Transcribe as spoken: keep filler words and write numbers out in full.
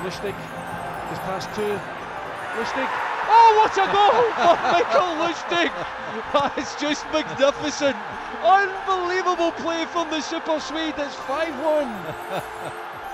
Lustig is past two. Lustig. Oh, what a goal for Mikael Lustig! That is just magnificent. Unbelievable play from the Super Swede. It's five one.